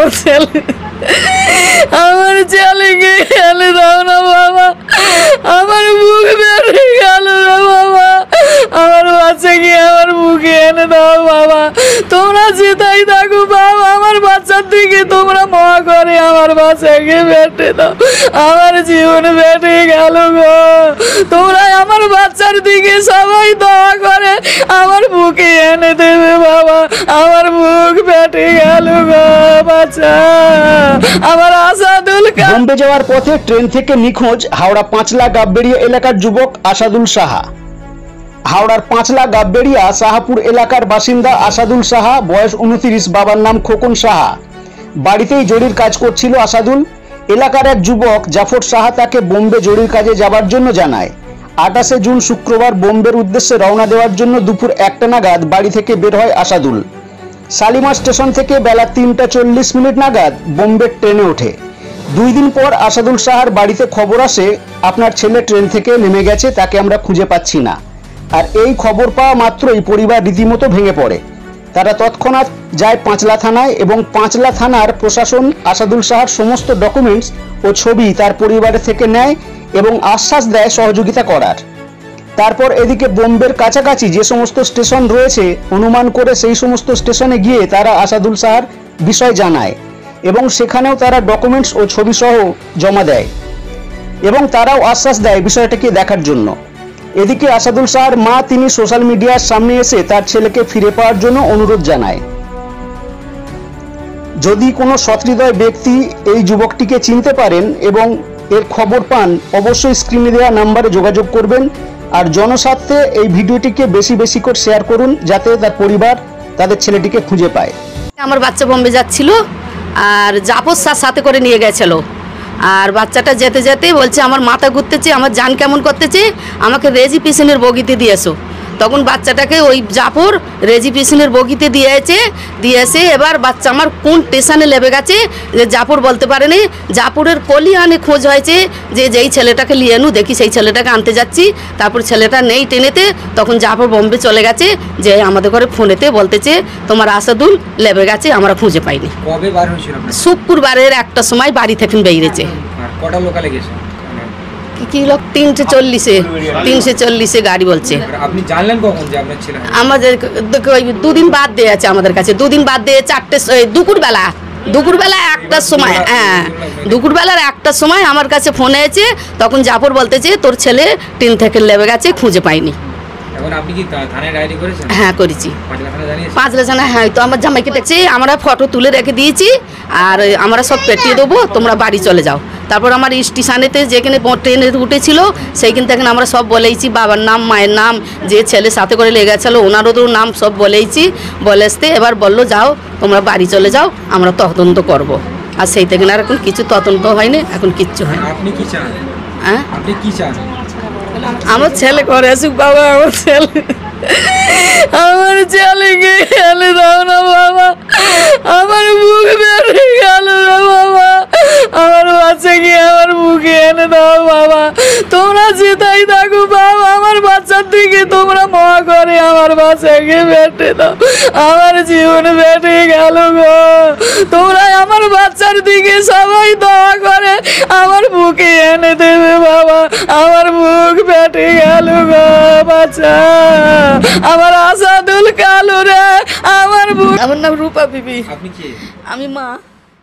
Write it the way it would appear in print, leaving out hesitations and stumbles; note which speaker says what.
Speaker 1: আমার ছেলে, আমার ছেলেকে এনে দাও না বাবা, আমার বুক বেড়ে গেল না বাবা, আমার বাচ্চাকে আমার বুকে এনে দাও বাবা। তোমরা যেটাই থাকো বাবা, আমার বাচ্চার দিকে তোমরা মহা করে আমার বাচ্চাকে বেটে দাও, আমার জীবন বেটে গেল গো। তোমরা আমার বাচ্চার দিকে সবাই দোয়া করে আমার বুকে এনে দেবে বাবা, আমার বুক বেটে গেল গো বাচ্চা আমার আসাদুল।
Speaker 2: বোম্বে যাওয়ার পথে ট্রেন থেকে নিখোঁজ হাওড়া পাঁচলা গাববেড়িয়া এলাকার যুবক আসাদুল সাহা। হাওড়ার পাঁচলা গাববেড়িয়া সাহাপুর এলাকার বাসিন্দা আসাদুল সাহা, বয়স 29, বাবার নাম খোকন সাহা। বাড়িতেই জরির কাজ করছিল আসাদুল। এলাকার এক যুবক জাফর সাহা তাকে বোম্বে জরির কাজে যাবার জন্য জানায়। 28শে জুন শুক্রবার বোম্বের উদ্দেশ্যে রওনা দেওয়ার জন্য দুপুর 1টা নাগাদ বাড়ি থেকে বের হয় আসাদুল। শালিমার স্টেশন থেকে বেলা 3টা 40 মিনিট নাগাদ বোম্বের ট্রেনে ওঠে। 2 দিন পর আসাদুল সাহার বাড়িতে খবর আসে, আপনার ছেলে ট্রেন থেকে নেমে গেছে, তাকে আমরা খুঁজে পাচ্ছি না। আর এই খবর পাওয়া মাত্রই পরিবার রীতিমতো ভেঙে পড়ে। তারা তৎক্ষণাৎ যায় পাঁচলা থানায় এবং পাঁচলা থানার প্রশাসন আসাদুল সাহার সমস্ত ডকুমেন্টস ও ছবি তার পরিবারের থেকে নেয় এবং আশ্বাস দেয় সহযোগিতা করার। তারপর এদিকে বোম্বের কাছাকাছি যে সমস্ত স্টেশন রয়েছে অনুমান করে সেই সমস্ত স্টেশনে গিয়ে তারা আসাদুল সাহার বিষয় জানায় এবং সেখানেও তারা ডকুমেন্টস ও ছবি সহ জমা দেয় এবং তারাও আশ্বাস দেয় বিষয়টাকে দেখার জন্য। এদিকে আসাদুল সাহার মা, তিনি সোশ্যাল মিডিয়ার সামনে এসে তার ছেলেকে ফিরে পাওয়ার জন্য অনুরোধ জানায়। যদি কোনো সৎহৃদয় ব্যক্তি এই যুবকটিকে চিনতে পারেন এবং এর খবর পান, অবশ্যই স্ক্রিনে দেওয়া নাম্বারে যোগাযোগ করবেন। আর জনস্বার্থে এই ভিডিওটিকে বেশি বেশি করে শেয়ার করুন, যাতে তার পরিবার তাদের ছেলেটিকে খুঁজে পায়।
Speaker 1: আমার বাচ্চা বোম্বে যাচ্ছিল আর জাফর সাথে করে নিয়ে গেছিল। আর বাচ্চাটা যেতে যেতে বলছে আমার মাথা ঘুরতেছে, আমার জান কেমন করতেছে, আমাকে রেজি পিছনের বগিতে দিয়েছো। তখন বাচ্চাটাকে ওই জাফর রেজি পিছনের বগিতে দিয়েছে। এবার বাচ্চা আমার কোন স্টেশনে লেবে গেছে যে জাফর বলতে পারেনি। জাফরের কলিয়ানে খোঁজ হয়েছে যে যেই ছেলেটাকে নিয়ে নু দেখি সেই ছেলেটাকে আনতে যাচ্ছি। তারপর ছেলেটা নেই ট্রেনেতে, তখন জাফর বোম্বে চলে গেছে। যে আমাদের ঘরে ফোনেতে বলতেছে তোমার আসাদুল লেবে গেছে, আমরা খুঁজে পাইনি।
Speaker 3: কবে বার হয়েছিল?
Speaker 1: শুক্রবারের 1টার সময় বাড়ি থেকে বেরিয়েছে।
Speaker 3: কটা লোকালে গেছে?
Speaker 1: কি লোক 340 গাড়ি বলছে।
Speaker 3: আপনি জানলেন কখন যে আপনার ছেলে?
Speaker 1: আমাদের 2 দিন বাদ দিয়ে আছে আমাদের কাছে, 2 দিন বাদ দিয়ে 4টে দুপুরবেলা 1টার সময়, হ্যাঁ দুপুরবেলার 1টার সময় আমার কাছে ফোন এসেছে। তখন জাফর বলতেছে তোর ছেলে ট্রেন থেকে লেবে গেছে, খুঁজে পাইনি।
Speaker 3: এখন আপনি কি থানায় ডায়েরি করেছেন?
Speaker 1: হ্যাঁ করেছি, পাঁচলা থানায়। হ্যাঁ তো আমার জামাইকে দেখছি, আমরা ফটো তুলে রেখে দিয়েছি আর আমরা সব পেটিয়ে দেবো, তোমরা বাড়ি চলে যাও। তারপর আমার স্টেশনেতে যেখানে ট্রেনে উঠেছিল সেইখান থেকে আমরা সব বলেইছি, বাবার নাম, মায়ের নাম, যে ছেলের সাথে করে লেগেছিলো ওনারও নাম সব বলেইছি। বলে আসতে এবার বললো যাও তোমরা বাড়ি চলে যাও, আমরা তদন্ত করব। আর সেই থেকে আর এখন কিছু তদন্ত হয়নি, এখন কিচ্ছু হয়নি।
Speaker 3: আপনি কি চান?
Speaker 1: হ্যাঁ
Speaker 3: আপনি কি চান?
Speaker 1: আমার ছেলে করে আসুক বাবা, আমার ছেলেকে এনে দাও না বাবা, আমার বুক বেড়ে গেল না বাবা, আমার বাচ্চাকে আমার বুকে এনে দাও বাবা। তোমরা যেটাই থাকো বাবা, আমার বাচ্চার দিকে তোমরা মহা করে আমার বাচ্চাকে বেটে দাও, আমার জীবন বেটে গেল গো। তোমরা আমার বাচ্চার দিকে সবাই দোয়া করে আমার বুকে এনে দেবে বাবা, আমার বুক বেটে গেল গো বাচ্চা আমার আসাদুল কালু রে, আমার নাম রূপা বিবি।
Speaker 3: আপনি কি?
Speaker 1: আমি মা।